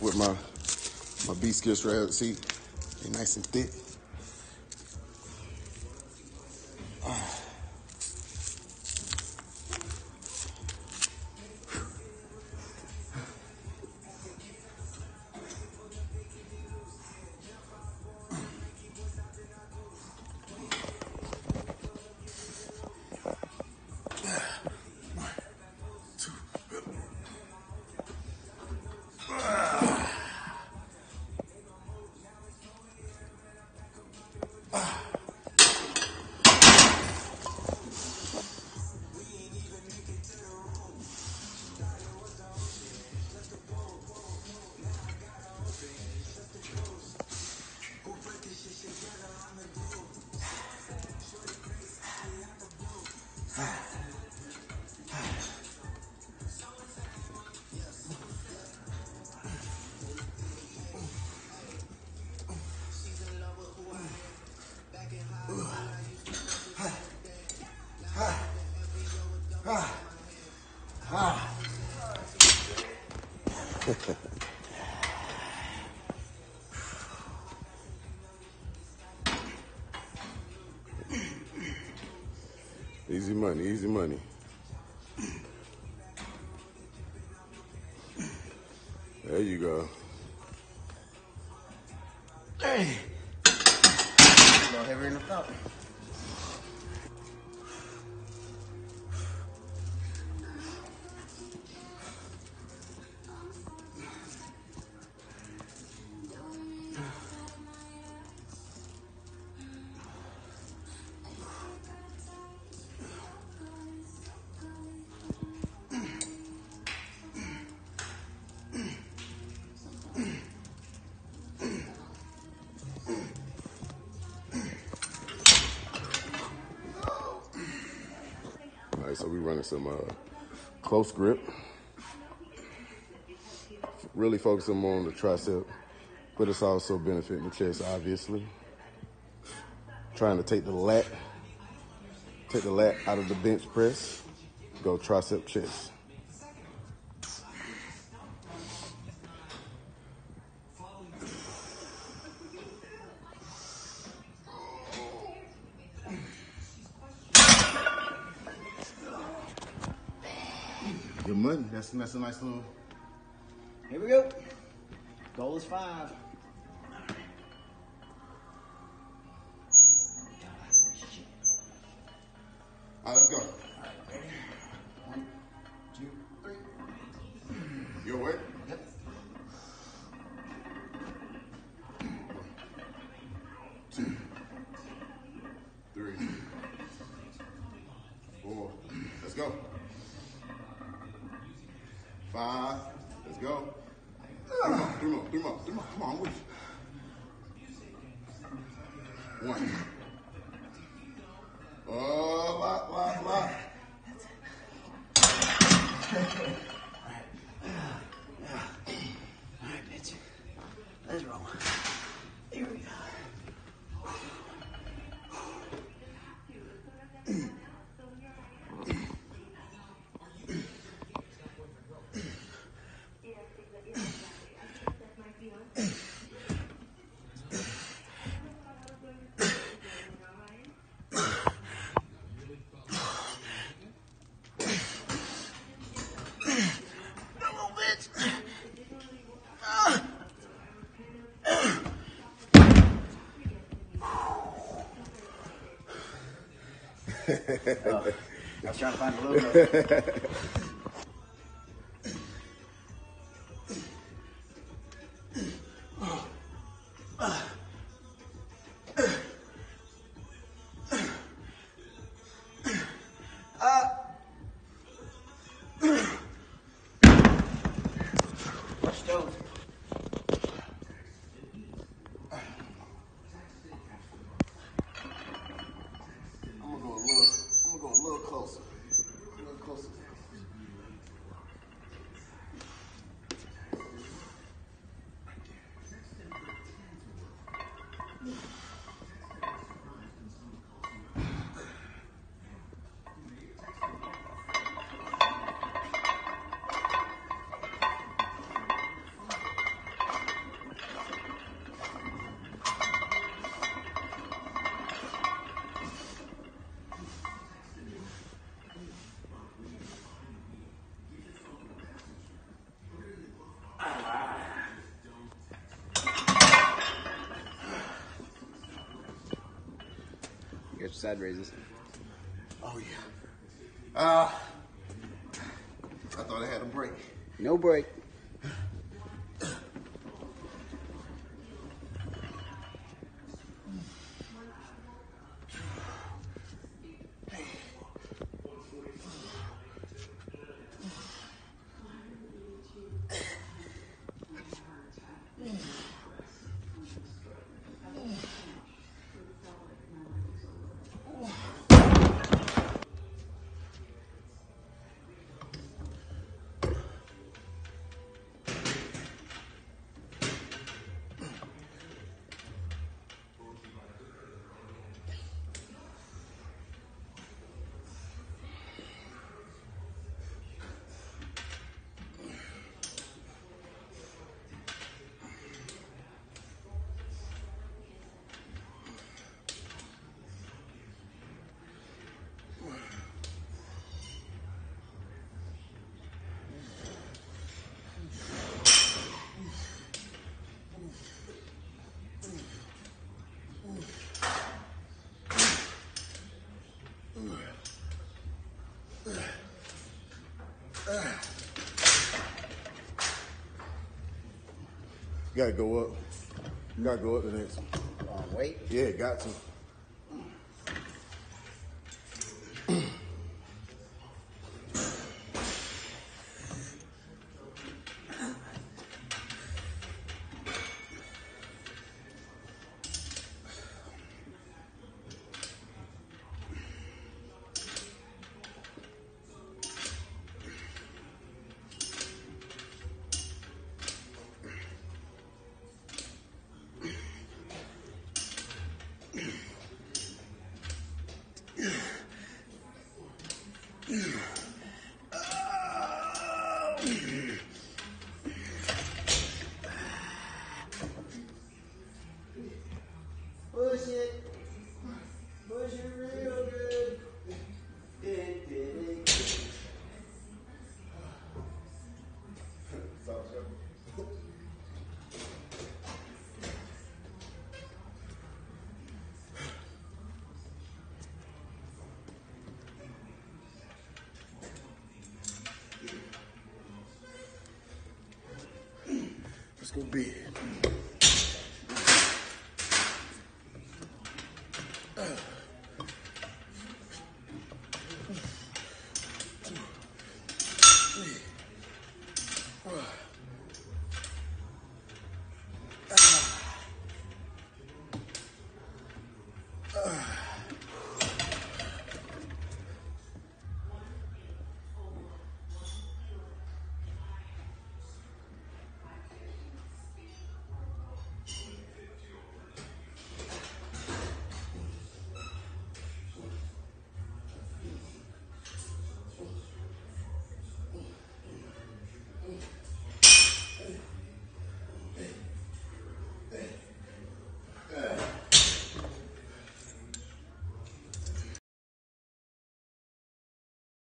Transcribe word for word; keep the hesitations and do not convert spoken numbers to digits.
with my my B skill shred. See, they're nice and thick. Ah. Easy money, easy money. There you go. Hey. A little heavier than I thought. All right, so we're running some uh, close grip. Really focusing more on the tricep, but it's also benefiting the chest, obviously. Trying to take the lat, take the lat out of the bench press, go tricep chest. Good money. That's, that's a nice little. Here we go. Goal is five. All right, let's go. All right, ready? One, two, three. You awake? Yep. Two, three, four. Let's go. Five. Let's go. Three more, three more, three more, three more. Come on, I'm with you. One. Oh, lot, lot, lot. All right, bitch. Let's roll. Here we go. Oh, I was trying to find a little bit. Watch those. I'm gonna go a little, I'm gonna go a little closer. A little closer. Catch your side raises. Oh yeah. Uh, I thought I had a break. No break. You gotta go up. You gotta go up the next one. Long weight. Yeah, got to. Push it. Push it real good. Did, did it. Let's go big.